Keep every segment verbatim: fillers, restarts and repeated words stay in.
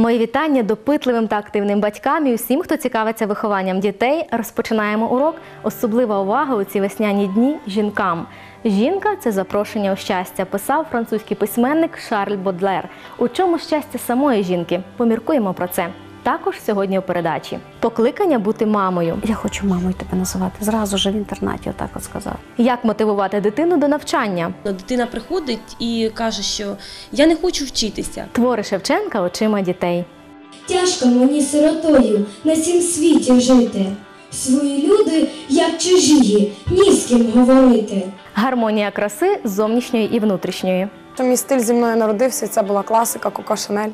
Мої вітання допитливим та активним батькам і усім, хто цікавиться вихованням дітей. Розпочинаємо урок. Особлива увага у ці весняні дні жінкам. Жінка – це запрошення у щастя, писав французький письменник Шарль Бодлер. У чому щастя самої жінки? Поміркуємо про це. Також сьогодні у передачі. Покликання бути мамою. Я хочу мамою тебе називати. Зразу ж в інтернаті отак от сказав. Як мотивувати дитину до навчання? Дитина приходить і каже, що я не хочу вчитися. Твори Шевченка очима дітей. Тяжко мені сиротою на сім світі жити. Свої люди, як чужі, ні з ким говорити. Гармонія краси зовнішньої і внутрішньої. Мій стиль зі мною народився, це була класика Коко Шанель.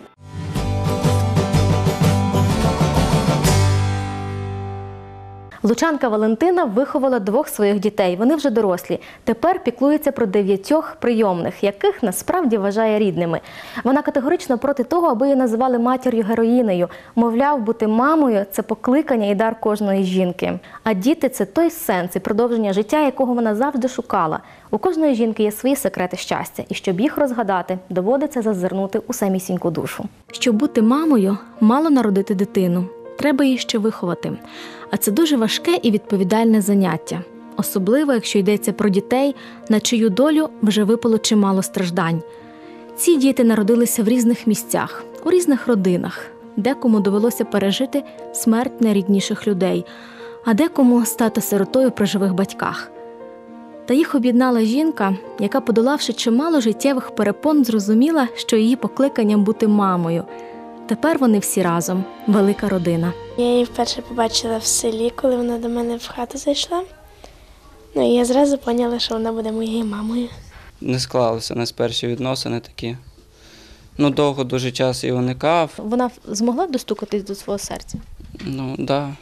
Лучанка Валентина виховала двох своїх дітей. Вони вже дорослі. Тепер піклується про дев'ятьох прийомних, яких насправді вважає рідними. Вона категорично проти того, аби її називали матір'ю-героїнею. Мовляв, бути мамою – це покликання і дар кожної жінки. А діти – це той сенс і продовження життя, якого вона завжди шукала. У кожної жінки є свої секрети щастя. І щоб їх розгадати, доводиться зазирнути у самісіньку душу. Щоб бути мамою, мало народити дитину. Треба її ще виховати. А це дуже важке і відповідальне заняття. Особливо, якщо йдеться про дітей, на чию долю вже випало чимало страждань. Ці діти народилися в різних місцях, у різних родинах. Декому довелося пережити смерть найрідніших людей, а декому стати сиротою при живих батьках. Та їх об'єднала жінка, яка, подолавши чимало життєвих перепон, зрозуміла, що її покликанням бути мамою. Тепер вони всі разом – велика родина. Я її вперше побачила в селі, коли вона до мене в хату зайшла. Ну, і я зразу поняла, що вона буде моєю мамою. Не склалися у нас перші відносини такі. Ну, довго дуже час і уникав. Вона змогла достукатись до свого серця? Ну, так. Да.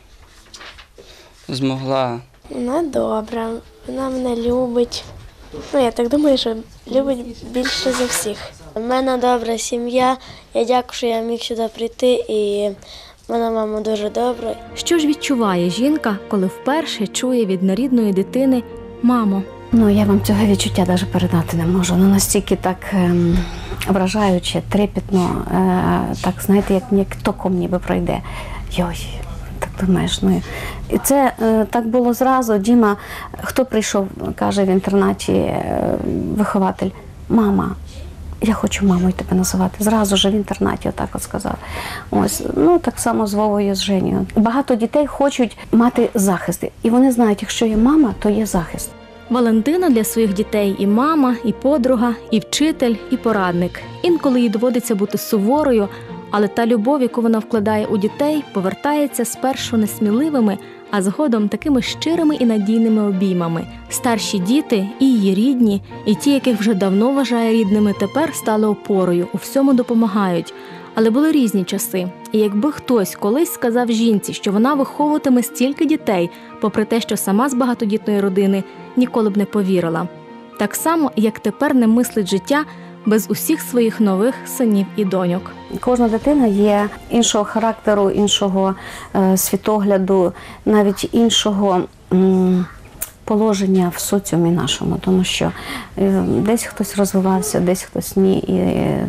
Змогла. Вона добра, вона мене любить. Ну, я так думаю, що любить більше за всіх. У мене добра сім'я, я дякую, що я міг сюди прийти, і вона, мама, дуже добра. Що ж відчуває жінка, коли вперше чує від нерідної дитини «мамо»? Ну, я вам цього відчуття навіть передати не можу. Ну, настільки так ем, вражаюче, трепетно, е, так, знаєте, як, як током ніби пройде. Йой, так думаєш, ну. І це е, так було зразу. Діма, хто прийшов, каже в інтернаті е, вихователь, мама. Я хочу мамою тебе називати. Зразу ж в інтернаті отак от сказав. Ось, ну так само з Вовою, з Женєю. Багато дітей хочуть мати захист. І вони знають, якщо є мама, то є захист. Валентина для своїх дітей і мама, і подруга, і вчитель, і порадник. Інколи їй доводиться бути суворою, але та любов, яку вона вкладає у дітей, повертається спершу несміливими, а згодом такими щирими і надійними обіймами. Старші діти, і її рідні, і ті, яких вже давно вважає рідними, тепер стали опорою, у всьому допомагають. Але були різні часи. І якби хтось колись сказав жінці, що вона виховуватиме стільки дітей, попри те, що сама з багатодітної родини, ніколи б не повірила. Так само, як тепер не мислить життя без усіх своїх нових синів і доньок. Кожна дитина є іншого характеру, іншого е, світогляду, навіть іншого м, положення в соціумі нашому, тому що е, десь хтось розвивався, десь хтось ні. І, е,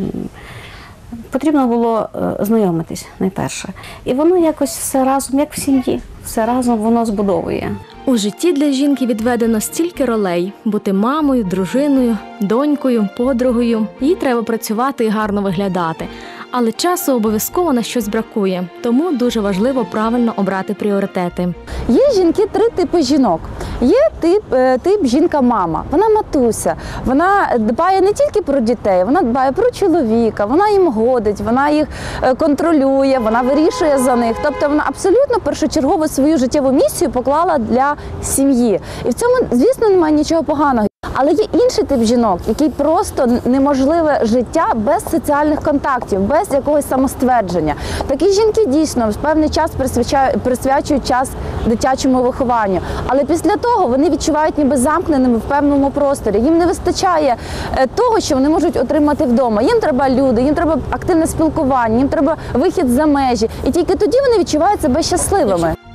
потрібно було е, знайомитись найперше. І воно якось все разом, як в сім'ї, все разом воно збудовує. У житті для жінки відведено стільки ролей – бути мамою, дружиною, донькою, подругою. Їй треба працювати і гарно виглядати. Але часу обов'язково на щось бракує, тому дуже важливо правильно обрати пріоритети. Є жінки три типи жінок. Є тип, тип жінка-мама, вона матуся, вона дбає не тільки про дітей, вона дбає про чоловіка, вона їм годить, вона їх контролює, вона вирішує за них. Тобто вона абсолютно першочергово свою життєву місію поклала для сім'ї. І в цьому, звісно, немає нічого поганого. Але є інший тип жінок, який просто неможливе життя без соціальних контактів, без якогось самоствердження. Такі жінки дійсно в певний час присвячують час дитячому вихованню. Але після того вони відчувають ніби замкненими в певному просторі. Їм не вистачає того, що вони можуть отримати вдома. Їм треба люди, їм треба активне спілкування, їм треба вихід за межі. І тільки тоді вони відчувають себе щасливими.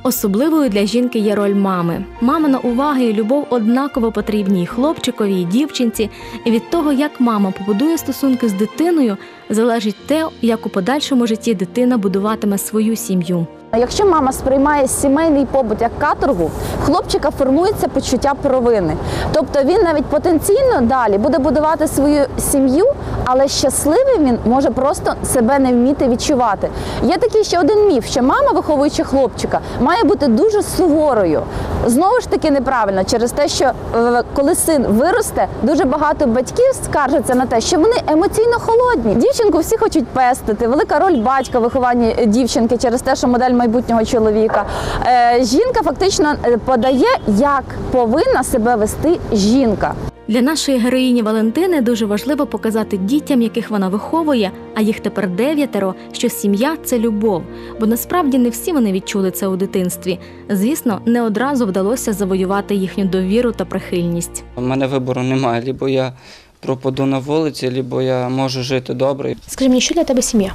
Особливою для жінки є роль мами. Мамина увага і любов однаково потрібні і хлопчикові, і дівчинці. І від того, як мама побудує стосунки з дитиною, залежить те, як у подальшому житті дитина будуватиме свою сім'ю. Якщо мама сприймає сімейний побут як каторгу, в хлопчика формується почуття провини. Тобто він навіть потенційно далі буде будувати свою сім'ю, але щасливим він може просто себе не вміти відчувати. Є такий ще один міф, що мама, виховуючи хлопчика, має бути дуже суворою. Знову ж таки неправильно, через те, що коли син виросте, дуже багато батьків скаржаться на те, що вони емоційно холодні. Дівчинку всі хочуть пестити, велика роль батька в вихованні дівчинки через те, що модель майбутнього чоловіка. Е, жінка фактично подає, як повинна себе вести жінка. Для нашої героїні Валентини дуже важливо показати дітям, яких вона виховує, а їх тепер дев'ятеро, що сім'я – це любов. Бо насправді не всі вони відчули це у дитинстві. Звісно, не одразу вдалося завоювати їхню довіру та прихильність. У мене вибору немає, либо я пропаду на вулиці, либо я можу жити добре. Скажи мені, що для тебе сім'я?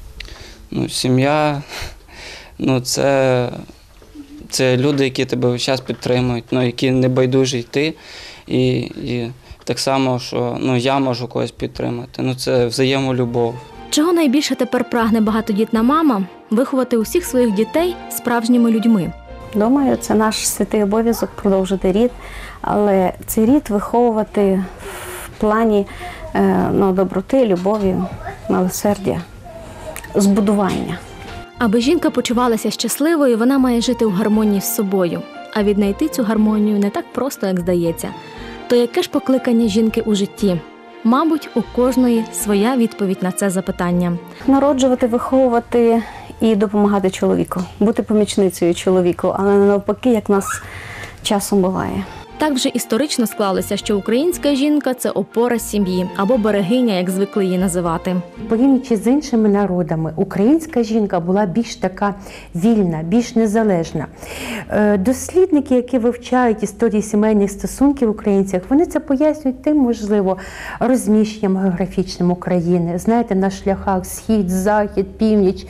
Ну, сім'я, ну, це, це люди, які тебе весь час підтримують, ну, які не байдужі йти. І, і так само, що ну, я можу когось підтримати. Ну, це взаємолюбов. Чого найбільше тепер прагне багатодітна мама? Виховати усіх своїх дітей справжніми людьми. Думаю, це наш святий обов'язок продовжити рід, але цей рід виховувати в плані е, ну, доброти, любові, милосердя, збудування. Аби жінка почувалася щасливою, вона має жити у гармонії з собою. А віднайти цю гармонію не так просто, як здається. То яке ж покликання жінки у житті? Мабуть, у кожної своя відповідь на це запитання. Народжувати, виховувати і допомагати чоловіку, бути помічницею чоловіку, але не навпаки, як нас часом буває. Так вже історично склалося, що українська жінка – це опора сім'ї або берегиня, як звикли її називати. Порівнюючи з іншими народами, українська жінка була більш така вільна, більш незалежна. Дослідники, які вивчають історії сімейних стосунків українців, вони це пояснюють тим, можливо, розміщенням географічним України. Знаєте, на шляхах схід, захід, північ,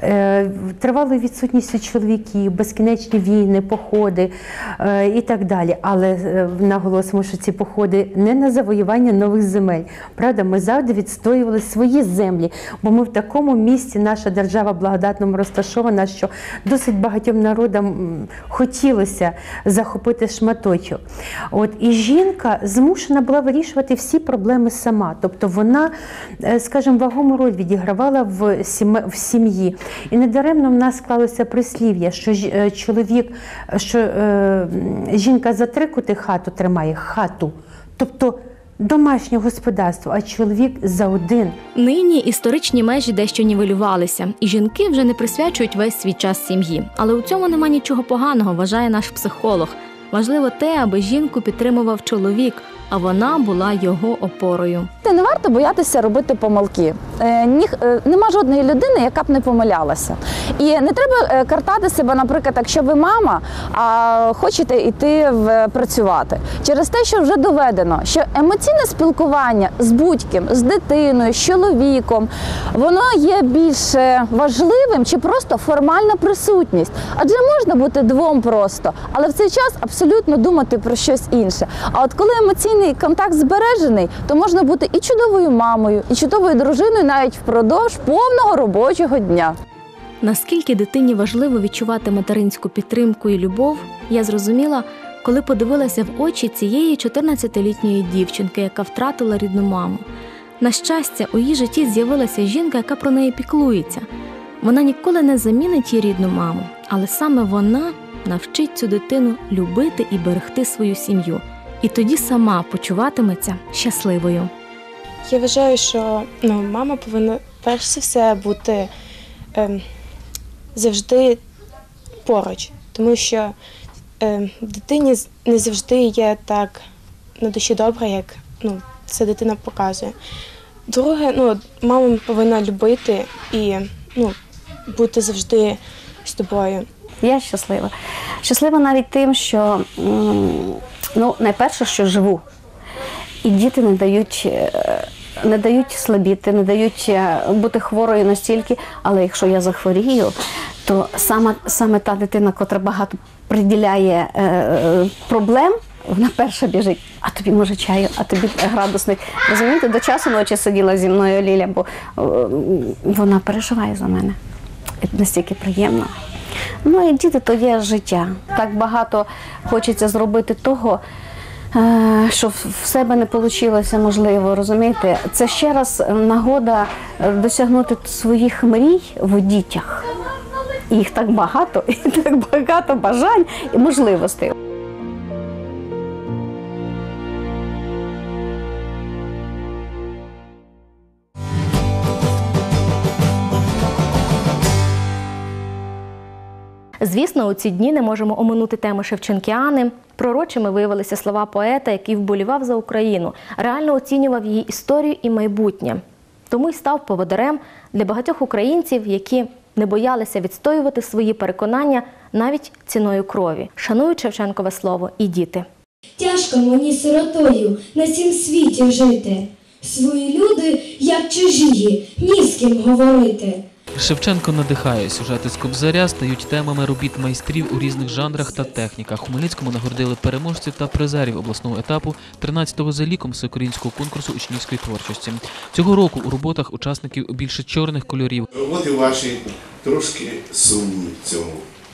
тривалою відсутністю чоловіків, безкінечні війни, походи і так далі. Але наголосимо, що ці походи не на завоювання нових земель. Правда, ми завжди відстоювали свої землі, бо ми в такому місці, наша держава благодатному розташована, що досить багатьом народам хотілося захопити шматочок. От, і жінка змушена була вирішувати всі проблеми сама. Тобто вона, скажімо, вагому роль відігравала в сім'ї. І недаремно в нас склалося прислів'я, що чоловік, що е, жінка за три кути хату тримає, хату. Тобто домашнє господарство, а чоловік за один. Нині історичні межі дещо нівелювалися, і жінки вже не присвячують весь свій час сім'ї. Але у цьому нема нічого поганого, вважає наш психолог. Важливо те, аби жінку підтримував чоловік, а вона була його опорою. Не варто боятися робити помилки. Е, ні, е, нема жодної людини, яка б не помилялася. І не треба картати себе, наприклад, якщо ви мама, а хочете йти в, працювати. Через те, що вже доведено, що емоційне спілкування з будь-ким, з дитиною, з чоловіком, воно є більш важливим, чи просто формальна присутність. Адже можна бути двом просто, але в цей час абсолютно думати про щось інше. А от коли емоційний контакт збережений, то можна бути і чудовою мамою, і чудовою дружиною навіть впродовж повного робочого дня. Наскільки дитині важливо відчувати материнську підтримку і любов, я зрозуміла, коли подивилася в очі цієї чотирнадцятилітньої дівчинки, яка втратила рідну маму. На щастя, у її житті з'явилася жінка, яка про неї піклується. Вона ніколи не замінить її рідну маму, але саме вона навчить цю дитину любити і берегти свою сім'ю. І тоді сама почуватиметься щасливою. Я вважаю, що ну, мама повинна перш за все бути е, завжди поруч, тому що е, дитині не завжди є так на душі добре, як ну, це дитина показує. Друге, ну, мама повинна любити і ну, бути завжди з тобою. Я щаслива. Щаслива навіть тим, що ну, найперше, що живу. І діти не дають, не дають слабіти, не дають бути хворою настільки, але якщо я захворію, то саме, саме та дитина, котра багато приділяє е, проблем, вона перша біжить, а тобі може чаю, а тобі градусник. Розумієте, до часу ночі сиділа зі мною Ліля, бо е, вона переживає за мене. І настільки приємно. Ну і діти – то є життя. Так багато хочеться зробити того, е, що в себе не вийшло, можливо, розумієте. Це ще раз нагода досягнути своїх мрій в дітях. І їх так багато, і так багато бажань і можливостей. Звісно, у ці дні не можемо оминути теми шевченкіани. Пророчими виявилися слова поета, який вболівав за Україну, реально оцінював її історію і майбутнє. Тому й став поводарем для багатьох українців, які не боялися відстоювати свої переконання навіть ціною крові. Шанують Шевченкове слово і діти. Тяжко мені сиротою на сім світі жити. Свої люди, як чужії, ні з ким говорити. Шевченко надихає. Сюжети з Кобзаря стають темами робіт майстрів у різних жанрах та техніках. У Хмельницькому нагородили переможців та призерів обласного етапу тринадцятого за ліком всеукраїнського конкурсу учнівської творчості. Цього року у роботах учасників більше чорних кольорів. Роботи ваші трошки сумні в цьому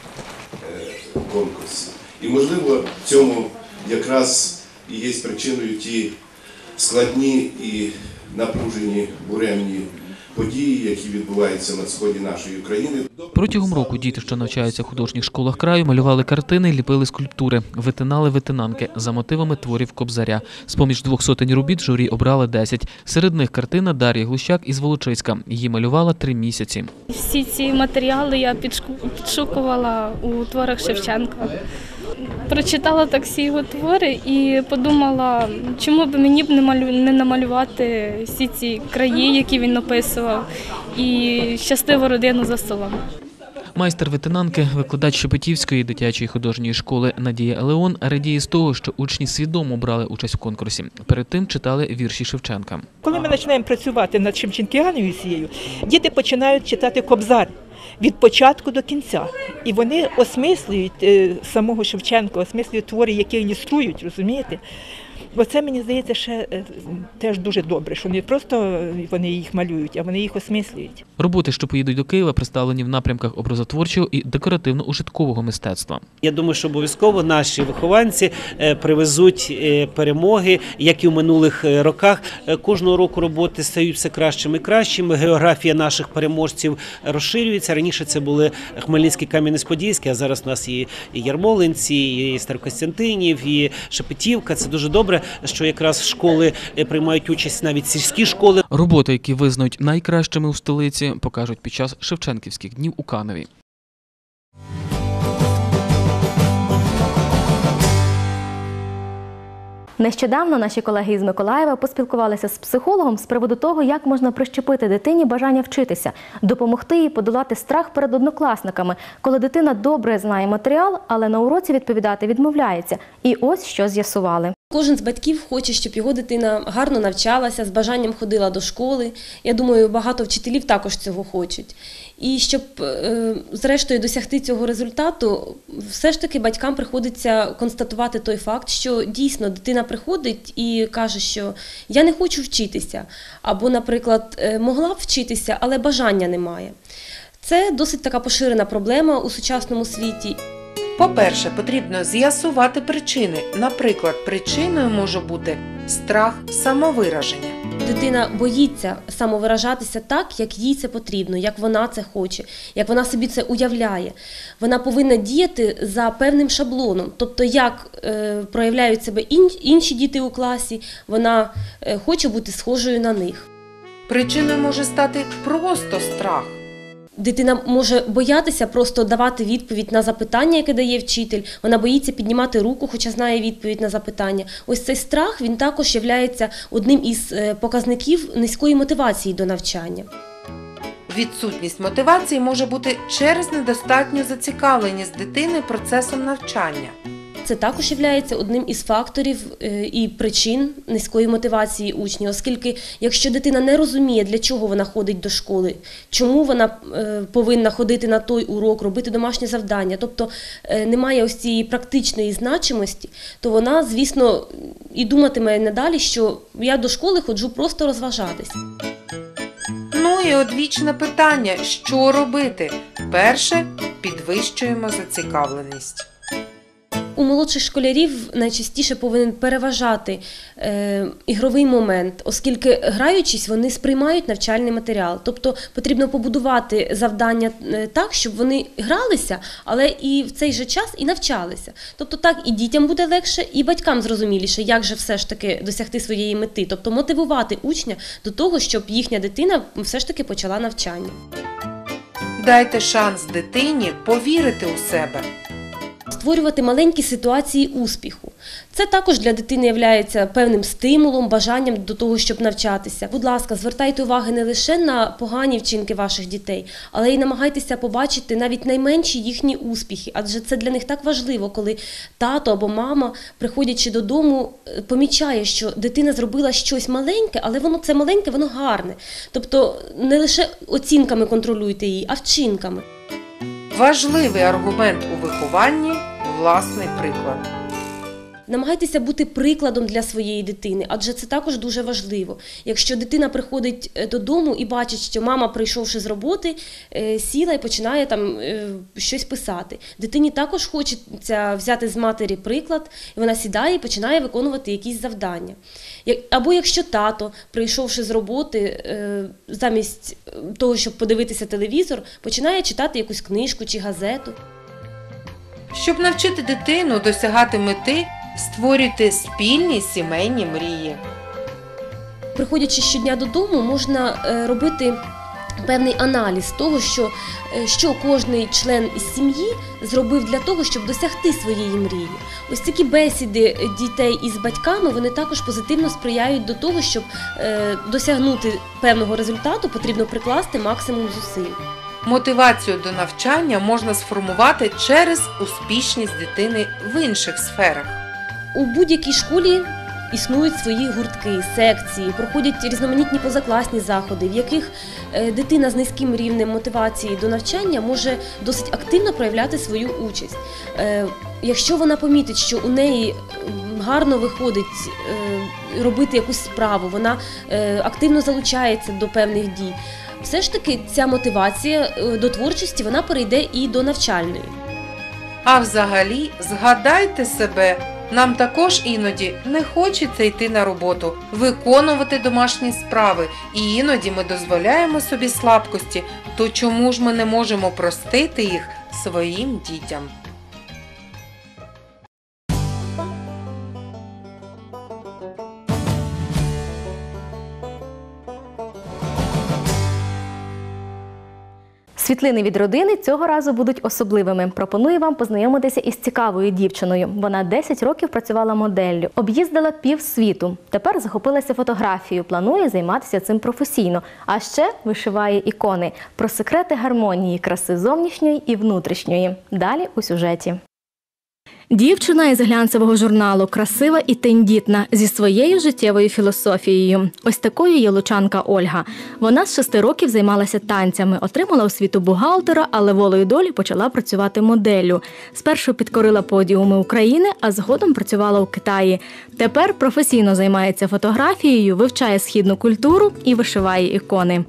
е, конкурсі. І, можливо, в цьому якраз і є причиною ті складні і напружені, буремні події, які відбуваються на сході нашої країни. Протягом року діти, що навчаються в художніх школах краю, малювали картини, ліпили скульптури, витинали витинанки за мотивами творів Кобзаря. З-поміж двох сотень робіт журі обрали десять. Серед них картина Дар'ї Глущак із Волочиська. Її малювала три місяці. Всі ці матеріали я підшукувала у творах Шевченка. Прочитала так всі його твори і подумала, чому б мені б не, малю... не намалювати всі ці краї, які він описував, і щасливу родину за столом. Майстер витинанки, викладач Шепетівської дитячої художньої школи Надія Елеон радіє з того, що учні свідомо брали участь в конкурсі. Перед тим читали вірші Шевченка. Коли ми починаємо працювати над Шевченкіаною цією, діти починають читати Кобзар від початку до кінця. І вони осмислюють самого Шевченка, осмислюють твори, які ілюструють, розумієте? Бо це, мені здається, ще теж дуже добре, що не просто вони їх малюють, а вони їх осмислюють. Роботи, що поїдуть до Києва, представлені в напрямках образотворчого і декоративно-ужиткового мистецтва. Я думаю, що обов'язково наші вихованці привезуть перемоги, як і в минулих роках. Кожного року роботи стають все кращими і кращими. Географія наших переможців розширюється. Раніше це були Хмельницький, Кам'янець-Подільський, а зараз у нас і Ярмолинці, і Старокостянтинів, і Шепетівка. Це дуже добре, що якраз школи приймають участь, навіть сільські школи. Роботи, які визнають найкращими у столиці, покажуть під час Шевченківських днів у Каневі. Нещодавно наші колеги із Миколаєва поспілкувалися з психологом з приводу того, як можна прищепити дитині бажання вчитися, допомогти їй подолати страх перед однокласниками, коли дитина добре знає матеріал, але на уроці відповідати відмовляється. І ось що з'ясували. Кожен з батьків хоче, щоб його дитина гарно навчалася, з бажанням ходила до школи. Я думаю, багато вчителів також цього хочуть. І щоб, зрештою, досягти цього результату, все ж таки батькам приходиться констатувати той факт, що дійсно дитина приходить і каже, що я не хочу вчитися, або, наприклад, могла б вчитися, але бажання немає. Це досить така поширена проблема у сучасному світі. По-перше, потрібно з'ясувати причини. Наприклад, причиною може бути страх самовираження. Дитина боїться самовиражатися так, як їй це потрібно, як вона це хоче, як вона собі це уявляє. Вона повинна діяти за певним шаблоном. Тобто, як е, проявляють себе інші діти у класі, вона е, хоче бути схожою на них. Причиною може стати просто страх. Дитина може боятися просто давати відповідь на запитання, яке дає вчитель. Вона боїться піднімати руку, хоча знає відповідь на запитання. Ось цей страх, він також є одним із показників низької мотивації до навчання. Відсутність мотивації може бути через недостатню зацікавленість дитини процесом навчання. це також є одним із факторів і причин низької мотивації учнів, оскільки якщо дитина не розуміє, для чого вона ходить до школи, чому вона повинна ходити на той урок, робити домашнє завдання, тобто немає ось цієї практичної значимості, то вона, звісно, і думатиме надалі, що я до школи ходжу просто розважатись. Ну і одвічне питання, що робити? Перше, підвищуємо зацікавленість. У молодших школярів найчастіше повинен переважати е, ігровий момент, оскільки граючись, вони сприймають навчальний матеріал. Тобто потрібно побудувати завдання так, щоб вони гралися, але і в цей же час і навчалися. Тобто так і дітям буде легше, і батькам зрозуміліше, як же все ж таки досягти своєї мети. Тобто мотивувати учня до того, щоб їхня дитина все ж таки почала навчання. Дайте шанс дитині повірити у себе. Створювати маленькі ситуації успіху. Це також для дитини є певним стимулом, бажанням до того, щоб навчатися. Будь ласка, звертайте увагу не лише на погані вчинки ваших дітей, але й намагайтеся побачити навіть найменші їхні успіхи, адже це для них так важливо, коли тато або мама, приходячи додому, помічає, що дитина зробила щось маленьке, але воно це маленьке, воно гарне. Тобто не лише оцінками контролюйте її, а вчинками. Важливий аргумент у вихованні – власний приклад. Намагайтеся бути прикладом для своєї дитини, адже це також дуже важливо. Якщо дитина приходить додому і бачить, що мама, прийшовши з роботи, сіла і починає там щось писати. Дитині також хочеться взяти з матері приклад, і вона сідає і починає виконувати якісь завдання. Або якщо тато, прийшовши з роботи, замість того, щоб подивитися телевізор, починає читати якусь книжку чи газету. Щоб навчити дитину досягати мети, створюйте спільні сімейні мрії. Приходячи щодня додому, можна робити певний аналіз того, що, що кожний член із сім'ї зробив для того, щоб досягти своєї мрії. Ось такі бесіди дітей із батьками, вони також позитивно сприяють до того, щоб досягнути певного результату, потрібно прикласти максимум зусиль. Мотивацію до навчання можна сформувати через успішність дитини в інших сферах. У будь-якій школі існують свої гуртки, секції, проходять різноманітні позакласні заходи, в яких дитина з низьким рівнем мотивації до навчання може досить активно проявляти свою участь. Якщо вона помітить, що у неї гарно виходить робити якусь справу, вона активно залучається до певних дій, все ж таки ця мотивація до творчості, вона перейде і до навчальної. А взагалі, згадайте себе, нам також іноді не хочеться йти на роботу, виконувати домашні справи, і іноді ми дозволяємо собі слабкості, то чому ж ми не можемо простити їх своїм дітям? Світлини від родини цього разу будуть особливими. Пропоную вам познайомитися із цікавою дівчиною. Вона десять років працювала моделлю, об'їздила півсвіту. Тепер захопилася фотографією, планує займатися цим професійно. А ще вишиває ікони. Про секрети гармонії, краси зовнішньої і внутрішньої. Далі у сюжеті. Дівчина із глянцевого журналу, красива і тендітна, зі своєю життєвою філософією. Ось такою є лучанка Ольга. Вона з шести років займалася танцями, отримала освіту бухгалтера, але волею долі почала працювати моделлю. Спершу підкорила подіуми України, а згодом працювала у Китаї. Тепер професійно займається фотографією, вивчає східну культуру і вишиває ікони.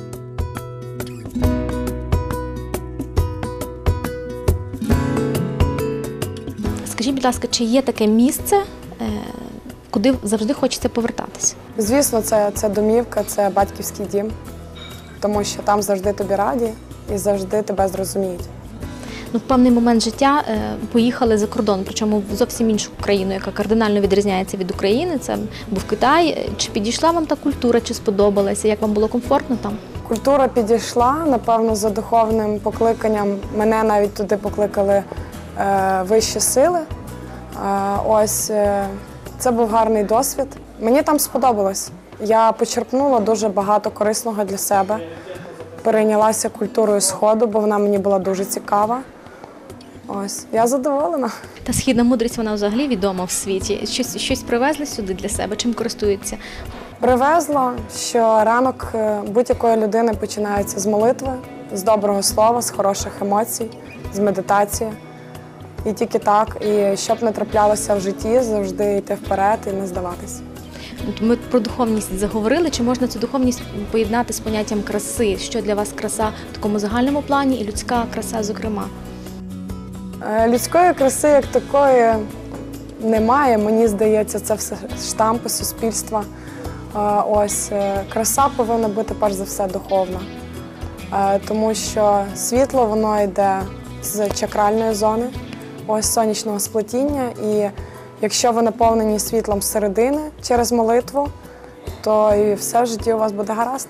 Скажіть, будь ласка, чи є таке місце, куди завжди хочеться повертатися? Звісно, це, це домівка, це батьківський дім, тому що там завжди тобі раді і завжди тебе зрозуміють. Ну, в певний момент життя поїхали за кордон, причому в зовсім іншу країну, яка кардинально відрізняється від України. Це був Китай. Чи підійшла вам та культура, чи сподобалася? Як вам було комфортно там? Культура підійшла, напевно, за духовним покликанням. Мене навіть туди покликали е, вищі сили. Е, ось, е, це був гарний досвід. Мені там сподобалось. Я почерпнула дуже багато корисного для себе. Перейнялася культурою Сходу, бо вона мені була дуже цікава. Ось, я задоволена. Та східна мудрість, вона взагалі відома в світі. Щось, щось привезли сюди для себе? Чим користуються? Привезла, що ранок е, будь-якої людини починається з молитви, з доброго слова, з хороших емоцій, з медитації. І тільки так, і щоб не траплялося в житті, завжди йти вперед і не здаватись. Ми про духовність заговорили. Чи можна цю духовність поєднати з поняттям краси? Що для вас краса в такому загальному плані і людська краса, зокрема? Е, Людської краси як такої немає. Мені здається, це все штампи суспільства. Е, Ось е, краса повинна бути перш за все духовна. Е, Тому що світло, воно йде з чакральної зони, ось сонячного сплетіння. І якщо ви наповнені світлом зсередини через молитву, то і все в житті у вас буде гаразд.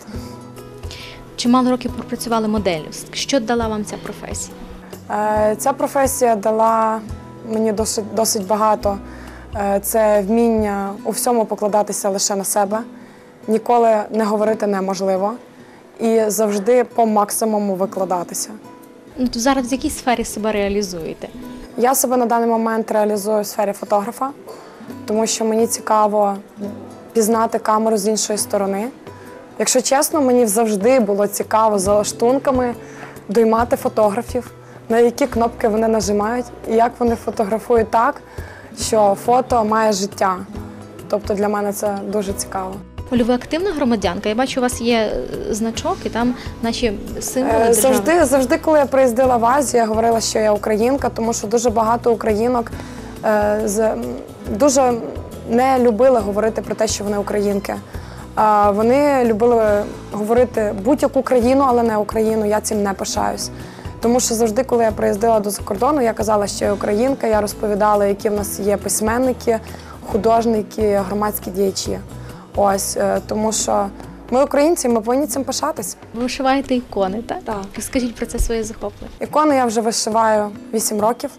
Чимало років пропрацювали моделлю. Що дала вам ця професія? Е, Ця професія дала мені досить, досить багато. Е, Це вміння у всьому покладатися лише на себе, ніколи не говорити неможливо і завжди по максимуму викладатися. Ну, то зараз в якій сфері себе реалізуєте? Я себе на даний момент реалізую в сфері фотографа, тому що мені цікаво пізнати камеру з іншої сторони. Якщо чесно, мені завжди було цікаво за лаштунками доймати фотографів, на які кнопки вони нажимають і як вони фотографують так, що фото має життя. Тобто для мене це дуже цікаво. Олю, ви активна громадянка? Я бачу, у вас є значок і там наші символи Е, держави. Завжди, завжди, коли я приїздила в Азію, я говорила, що я українка, тому що дуже багато українок е, з, дуже не любили говорити про те, що вони українки. А вони любили говорити будь-яку країну, але не Україну. Я цим не пишаюсь. Тому що завжди, коли я приїздила до закордону, я казала, що я українка, я розповідала, які в нас є письменники, художники, громадські діячі. Ось, е, тому що ми українці, ми повинні цим пишатись. Ви вишиваєте ікони, так? Так. Розкажіть про це своє захоплення. Ікони я вже вишиваю вісім років.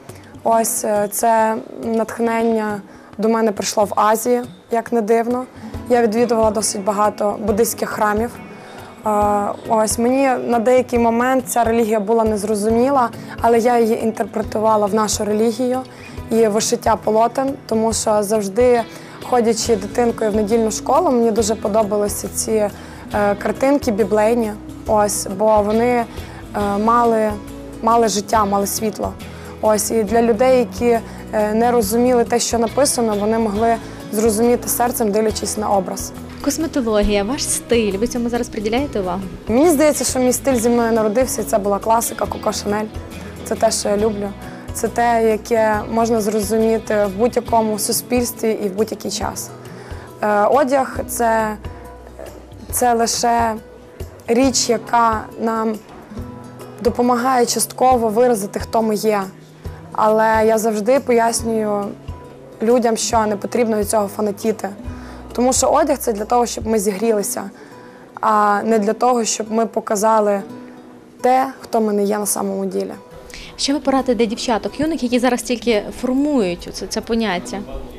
Ось е, це натхнення до мене прийшло в Азії, як не дивно. Я відвідувала досить багато буддистських храмів. Е, Ось мені на деякий момент ця релігія була незрозуміла, але я її інтерпретувала в нашу релігію і вишиття полотен, тому що завжди, ходячи дитинкою в недільну школу, мені дуже подобалися ці е, картинки біблейні, ось, бо вони е, мали, мали життя, мали світло. Ось, і для людей, які е, не розуміли те, що написано, вони могли зрозуміти серцем, дивлячись на образ. Косметологія, ваш стиль, ви цьому зараз приділяєте увагу? Мені здається, що мій стиль зі мною народився, і це була класика Коко Шанель. Це те, що я люблю. Це те, яке можна зрозуміти в будь-якому суспільстві і в будь-який час. Е, одяг – це, це лише річ, яка нам допомагає частково виразити, хто ми є. Але я завжди пояснюю людям, що не потрібно від цього фанатіти. Тому що одяг – це для того, щоб ми зігрілися, а не для того, щоб ми показали те, хто ми не є на самому ділі. Що ви порадите для дівчаток, юних, які зараз тільки формують це, це поняття?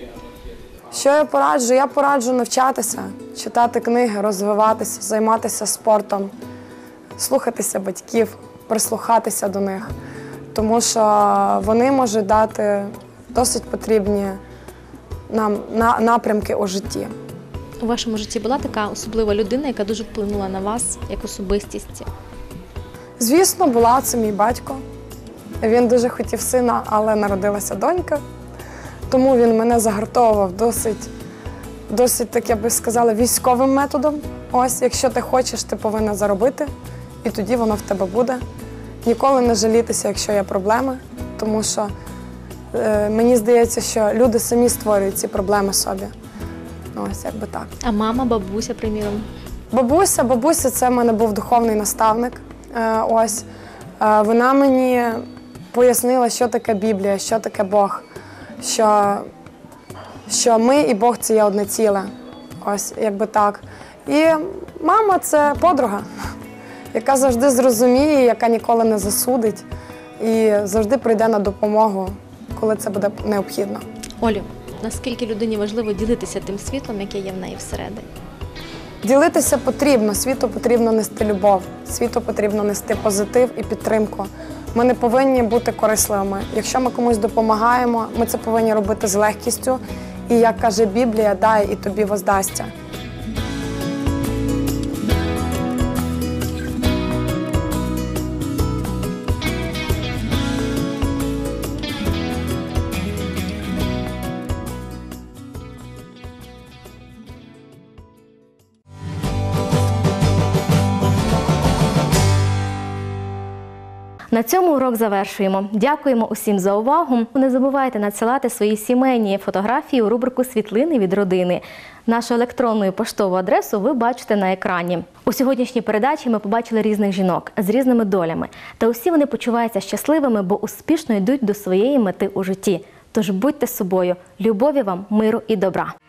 Що я пораджу? Я пораджу навчатися, читати книги, розвиватися, займатися спортом, слухатися батьків, прислухатися до них. Тому що вони можуть дати досить потрібні нам напрямки у житті. У вашому житті була така особлива людина, яка дуже вплинула на вас як особистість? Звісно, була. Це мій батько. Він дуже хотів сина, але народилася донька. Тому він мене загартовував досить, досить, так я би сказала, військовим методом. Ось, якщо ти хочеш, ти повинна заробити, і тоді воно в тебе буде. Ніколи не жалітися, якщо є проблеми, тому що е, мені здається, що люди самі створюють ці проблеми собі. Ось, якби так. А мама, бабуся, приміром? Бабуся, бабуся – це в мене був духовний наставник. Е, ось, е, вона мені пояснила, що таке Біблія, що таке Бог, що, що ми і Бог – це є одне ціле. Ось, якби так. І мама – це подруга, яка завжди зрозуміє, яка ніколи не засудить і завжди прийде на допомогу, коли це буде необхідно. Олю, наскільки людині важливо ділитися тим світлом, яке є в неї всередині? Ділитися потрібно, світу потрібно нести любов, світу потрібно нести позитив і підтримку. Ми не повинні бути корисливими. Якщо ми комусь допомагаємо, ми це повинні робити з легкістю. І, як каже Біблія, дай і тобі воздасться. На цьому урок завершуємо. Дякуємо усім за увагу. Не забувайте надсилати свої сімейні фотографії у рубрику «Світлини від родини». Нашу електронну і поштову адресу ви бачите на екрані. У сьогоднішній передачі ми побачили різних жінок з різними долями. Та усі вони почуваються щасливими, бо успішно йдуть до своєї мети у житті. Тож будьте собою. Любові вам, миру і добра.